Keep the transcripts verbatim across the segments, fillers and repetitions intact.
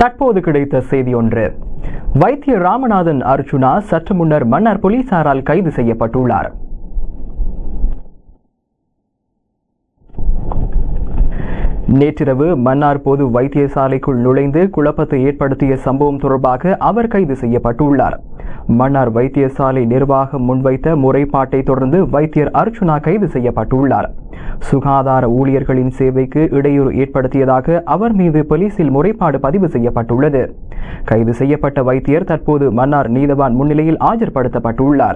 தற்போது கிடைத்த செய்தி ஒன்று. வைத்தியர் ராமநாதன் அர்ஜுனா சற்று முன்னர் மன்னார் போலீசாரால் கைது செய்யப்பட்டுள்ளார். நேற்றிரவு மன்னார் பொது வைத்தியசாலைக்குள் நுழைந்து குழப்பத்தை ஏற்படுத்திய சம்பவம் தொடர்பாக அவர் கைது செய்யப்பட்டுள்ளார். மன்னார் வைத்தியசாலை நிர்வாகம் முன்வைத்த முறைப்பாட்டை தொடர்ந்து வைத்தியர் அர்ஜுனா கைது செய்யப்பட்டுள்ளார். சுகாதார ஊழியர்களின் சேவைக்கு இடையூறு ஏற்படுத்தியதாக அவர் மீது போலீசில் முறைப்பாடு பதிவு செய்யப்பட்டுள்ளது. கைது செய்யப்பட்ட வைத்தியர் தற்போது மன்னார் நீதவான் முன்னிலையில் ஆஜர்படுத்தப்பட்டுள்ளார்.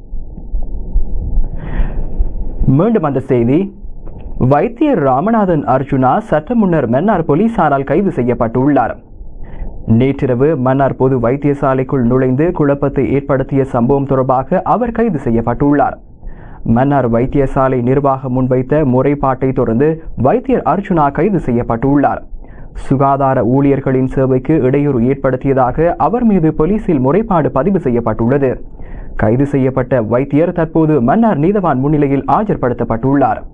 மீண்டும் அந்த செய்தி. வைத்தியர் ராமநாதன் அர்ஜுனா சற்று முன்னர் மன்னார் போலீசாரால் கைது செய்யப்பட்டுள்ளார். நேற்றிரவு மன்னார் பொது வைத்தியசாலைக்குள் நுழைந்து குழப்பத்தை ஏற்படுத்திய சம்பவம் தொடர்பாக அவர் கைது செய்யப்பட்டுள்ளார். மன்னார் வைத்தியசாலை நிர்வாகம் முன்வைத்த முறைப்பாட்டை தொடர்ந்து வைத்தியர் அர்ஜுனா கைது செய்யப்பட்டுள்ளார். சுகாதார ஊழியர்களின் சேவைக்கு இடையூறு ஏற்படுத்தியதாக அவர் மீது போலீசில் முறைப்பாடு பதிவு செய்யப்பட்டுள்ளது. கைது செய்யப்பட்ட வைத்தியர் தற்போது மன்னார் நீதவான் முன்னிலையில் ஆஜர்படுத்தப்பட்டுள்ளார்.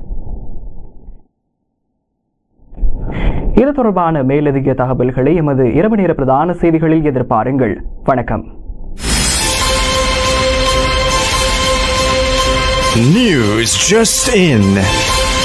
இது தொடர்பான மேலதிக தகவல்களை எமது இரவு நேர பிரதான செய்திகளில் எதிர்பாருங்கள். வணக்கம். News just in.